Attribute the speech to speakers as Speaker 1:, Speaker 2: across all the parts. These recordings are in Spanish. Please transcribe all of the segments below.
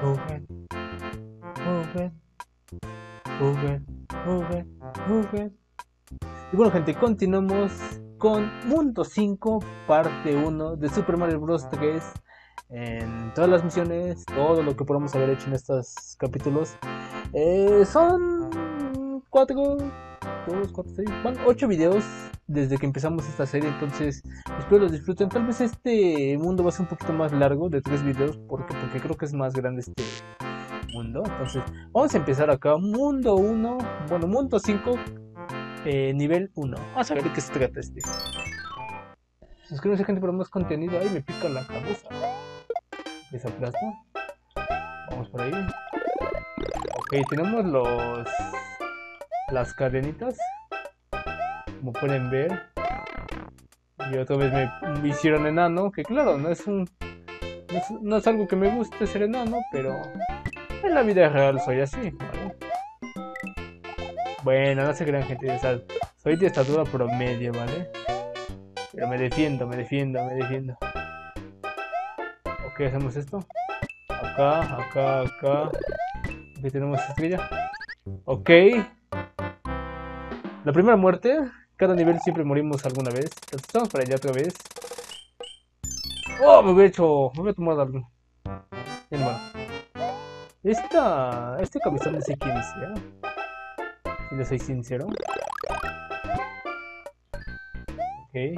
Speaker 1: Juguet, juguet, juguet, juguet, juguet. Y bueno, gente, continuamos con Mundo 5, parte 1 de Super Mario Bros. 3. En todas las misiones, todo lo que podamos haber hecho en estos capítulos. Son 4, 2, 4, 6, van 8 videos desde que empezamos esta serie. Entonces, espero los disfruten. Tal vez este mundo va a ser un poquito más largo, de 3 videos. Porque creo que es más grande este mundo. Entonces, vamos a empezar acá. Mundo 1, bueno, Mundo 5. Nivel 1. Vamos a ver de qué se trata este. Suscríbanse, gente, para más contenido. Ay, me pica la cabeza. Desaplasta. Vamos por ahí. Ok, tenemos las cadenitas. Como pueden ver. Y otra vez me hicieron enano. Que claro, no es algo que me guste ser enano. Pero en la vida real soy así, ¿vale? Bueno, no se crean, gente. O sea, soy de estatura promedio, ¿vale? Pero me defiendo, me defiendo, me defiendo. Ok, hacemos esto. Acá. Aquí tenemos estrella. Ok. La primera muerte. Cada nivel siempre morimos alguna vez. Entonces vamos para allá otra vez. Oh, me hubiera tomado algo. Bien, bueno. Este cabezón no sé quién sea. Si le soy sincero. Ok.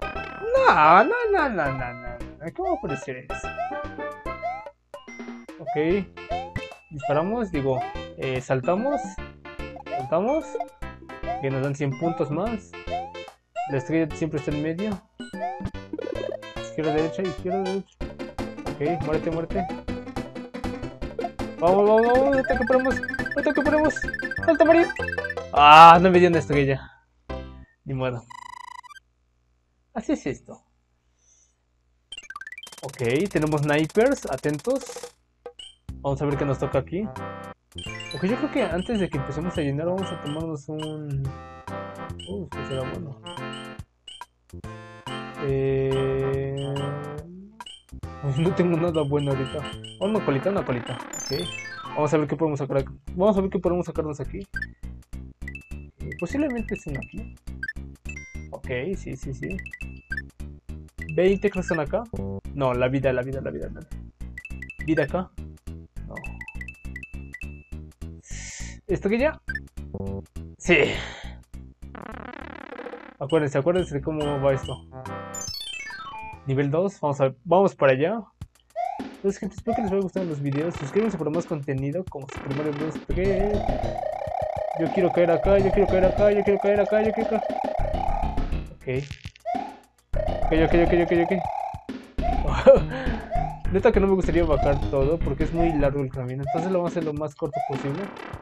Speaker 1: No. ¿Cómo puede ser eso? Ok. Disparamos, digo, saltamos. Que nos dan 100 puntos más. La estrella siempre está en medio. Izquierda, derecha. Ok, muérete. Vamos, ahorita que podemos. Salta, Mario. Ah, no me dio una estrella. Ni modo. Así es esto. Ok, tenemos snipers, atentos. Vamos a ver qué nos toca aquí. Ok, yo creo que antes de que empecemos a llenar vamos a tomarnos un... que será bueno. No tengo nada bueno ahorita. Una colita. Ok. Vamos a ver qué podemos sacar aquí. Vamos a ver qué podemos sacarnos aquí. Posiblemente es uno aquí. Ok, sí. 20 creo que están acá. No, la vida. Vida acá. No. ¿Estrella? Sí. Acuérdense de cómo va esto. Nivel 2, vamos para allá. Entonces, gente, espero que les haya gustado los videos. Suscríbanse para más contenido como Super Mario Bros. 3. Yo quiero caer acá. Ok. Ok. Neta que no me gustaría bajar todo porque es muy largo el camino. Entonces lo vamos a hacer lo más corto posible.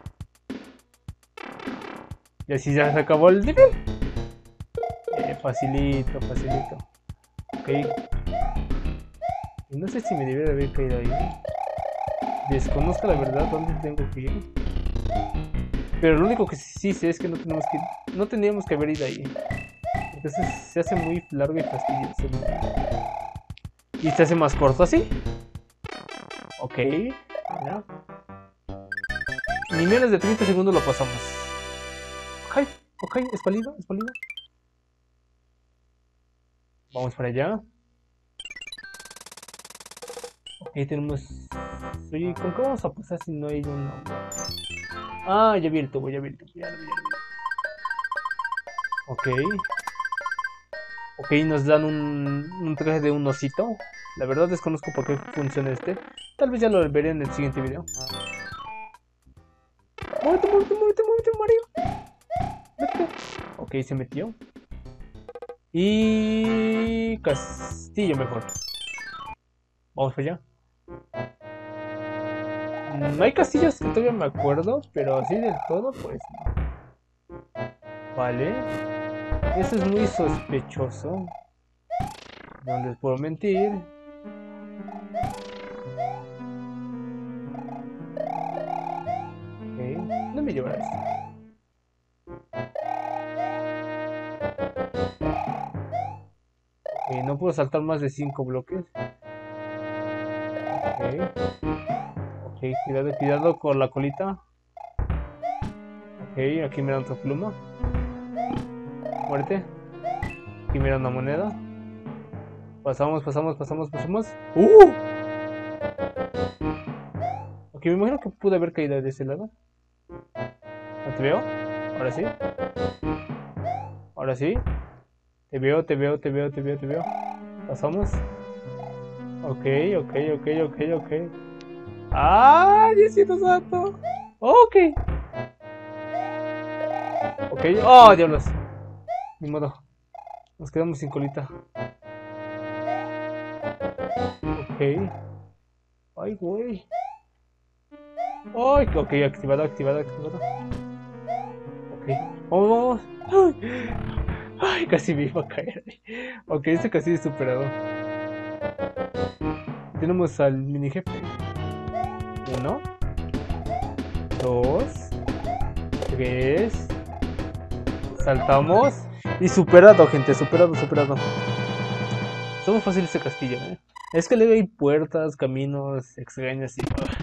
Speaker 1: Y así ya se acabó el nivel. Facilito. Ok. Y no sé si me debería haber caído ahí. Desconozco la verdad dónde tengo que ir. Pero lo único que sí sé es que no teníamos que haber ido ahí. Entonces se hace muy largo y fastidioso. Y se hace más corto así. Ok. Ya. Ni menos de 30 segundos lo pasamos. Ok, es válido. Vamos para allá. Ok, tenemos... Oye, ¿con qué vamos a pasar si no hay un... Ah, ya vi el tubo, ya lo vi. Ok. Ok, nos dan un traje de un osito. La verdad desconozco por qué funciona este. Tal vez ya lo veré en el siguiente video. Muévete, Mario. Vete. Ok, se metió. Y... Castillo mejor. Vamos para allá. No hay castillos que todavía me acuerdo, pero así del todo, pues no. Vale. Eso es muy sospechoso. No les puedo mentir. Ok. No me llevará esto. Ok, no puedo saltar más de 5 bloques. Ok. Ok. cuidado, cuidado con la colita. Ok, aquí me dan otra pluma. Muerte. Aquí me dan una moneda. Pasamos. Ok, me imagino que pude haber caído de ese lado. ¿No te veo? Ahora sí. Ahora sí. Te veo. Pasamos. Ok. ¡Ah! Diosito santo. Ok. Ok. ¡Oh, diablos! Ni modo. Nos quedamos sin colita. Ok. Ay, güey. Ay, ok, activado. Ok. Vamos. Ay, casi me iba a caer. Ok, este casi es superado. Tenemos al mini jefe. 1, 2, 3. Saltamos. Y superado, gente. Superado. Está muy fácil este castillo, ¿eh? Es que luego hay puertas, caminos extraños y...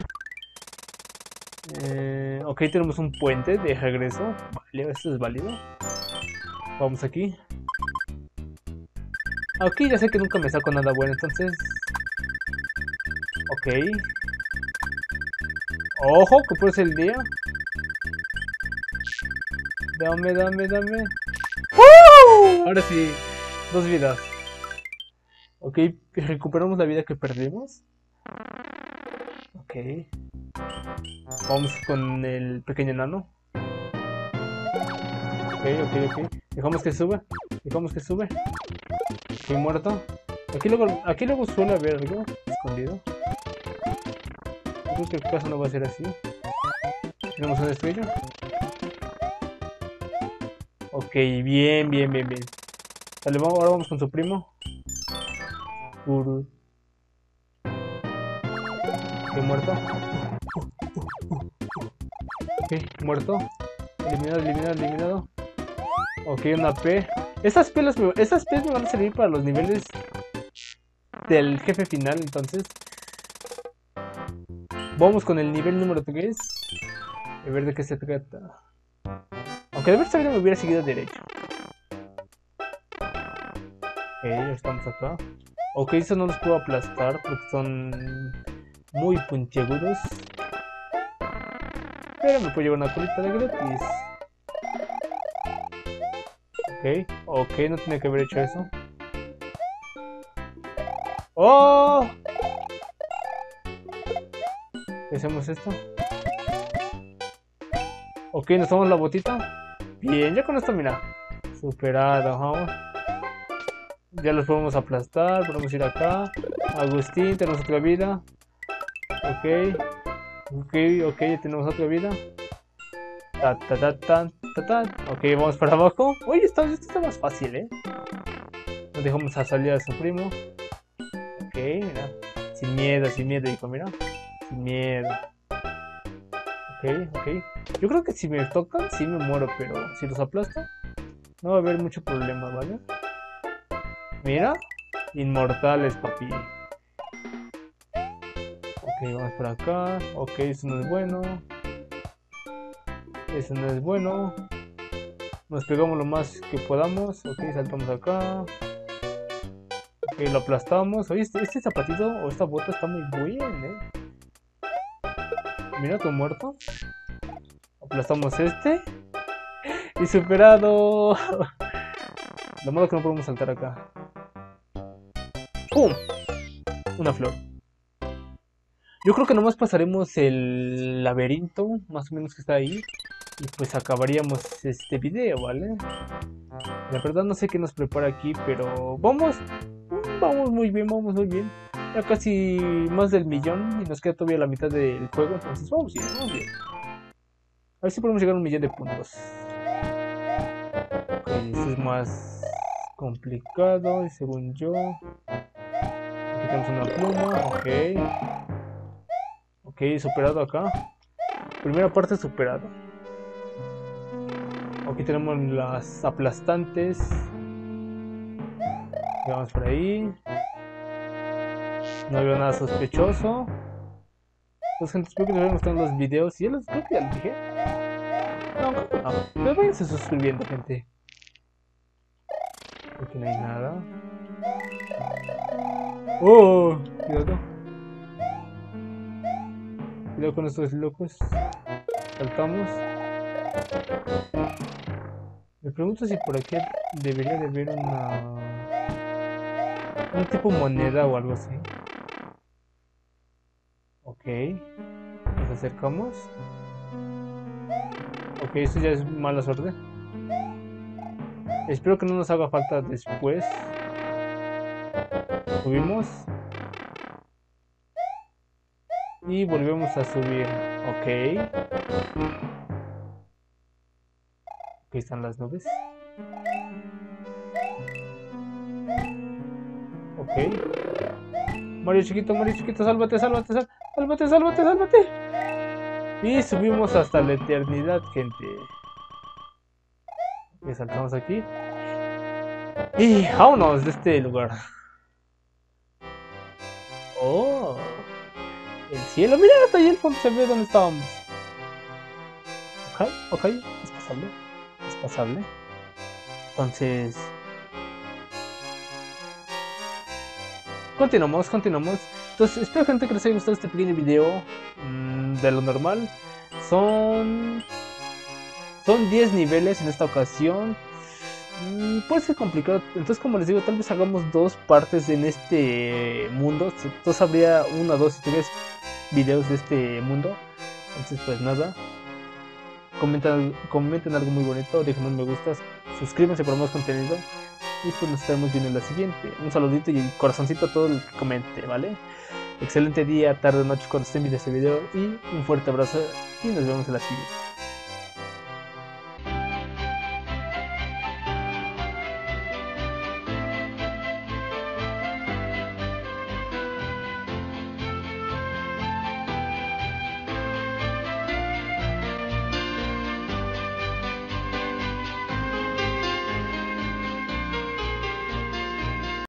Speaker 1: ok, tenemos un puente de regreso. Vale, esto es válido. Vamos aquí. Aquí ya sé que nunca me saco nada bueno, entonces... Ok. Ojo, que puede ser el día. Dame. ¡Woo! Ahora sí, 2 vidas. Ok, recuperamos la vida que perdimos. Ok. Vamos con el pequeño enano. Ok. Dejamos que sube. Estoy muerto. Aquí luego suele haber algo escondido. Yo creo que el caso no va a ser así. Tenemos una estrella. Ok, bien. Vale, ahora vamos con su primo. Ok, muerto. Ok, muerto. Eliminado. Ok, una P. Esas P me van a servir para los niveles del jefe final, entonces. Vamos con el nivel número 3. A ver de qué se trata. Aunque de haber sabido me hubiera seguido derecho. Ok, ya estamos acá. Ok, eso no los puedo aplastar porque son muy puntiagudos. Pero me puedo llevar una colita de gratis. Ok, no tiene que haber hecho eso. ¡Oh! Hacemos esto. Ok, nos tomamos la botita. Bien, ya con esto, mira. Superado, vamos. Ya los podemos aplastar, podemos ir acá. Agustín, tenemos otra vida. Ok, ya tenemos otra vida. Ok, vamos para abajo. Oye, esto está más fácil, ¿eh? Nos dejamos a salir a su primo. Ok, mira. Sin miedo, hijo, mira. Sin miedo. Ok. Yo creo que si me tocan, sí me muero, pero si los aplasto, no va a haber mucho problema, ¿vale? Mira. Inmortales, papi. Ok, vamos por acá. Ok, eso no es bueno. Nos pegamos lo más que podamos. Ok, saltamos acá. Ok, lo aplastamos. Oye, este zapatito o esta bota está muy bien, Mira, tu muerto. Aplastamos este. Y superado. Lo malo que no podemos saltar acá. ¡Pum! Una flor. Yo creo que nomás pasaremos el laberinto, más o menos que está ahí. Y pues acabaríamos este video, ¿vale? La verdad no sé qué nos prepara aquí, pero vamos muy bien. Ya casi más del millón y nos queda todavía la mitad del juego, entonces vamos bien. A ver si podemos llegar a 1.000.000 de puntos. Ok, este es más complicado, según yo. Aquí tenemos una pluma, ok, superado acá. Primera parte superado. Aquí tenemos las aplastantes. Vamos por ahí. No veo nada sospechoso. Pues gente, espero que les hayan gustado los videos. Y ya los creo que ya los dije. No, creo que no. Pero váyanse suscribiendo, gente. Aquí no hay nada. Oh, cuidado. Cuidado con estos locos. Saltamos. Me pregunto si por aquí debería de haber un tipo moneda o algo así. Ok. Nos acercamos. Ok, esto ya es mala suerte. Espero que no nos haga falta después. Subimos. Y volvemos a subir. Ok. Aquí están las nubes. Ok. Mario chiquito, sálvate, sálvate, sálvate, sálvate, sálvate. Y subimos hasta la eternidad, gente. Y saltamos aquí. Y vámonos de este lugar. Oh, el cielo. Mira, hasta ahí el fondo se ve donde estábamos. Ok, ok, es pasable. Es pasable. Entonces, continuamos, continuamos. Entonces, espero gente que les haya gustado este pequeño video de lo normal. Son 10 niveles en esta ocasión. Puede ser complicado. Entonces, como les digo, tal vez hagamos dos partes en este mundo. Entonces habría 1, 2 y 3 videos de este mundo. Entonces, pues nada. Comenten algo muy bonito, dejen un me gusta, suscríbanse para más contenido. Y pues nos estaremos viendo en la siguiente. Un saludito y corazoncito a todo el que comente, ¿vale? Excelente día, tarde, noche cuando estén viendo este video. Y un fuerte abrazo y nos vemos en la siguiente.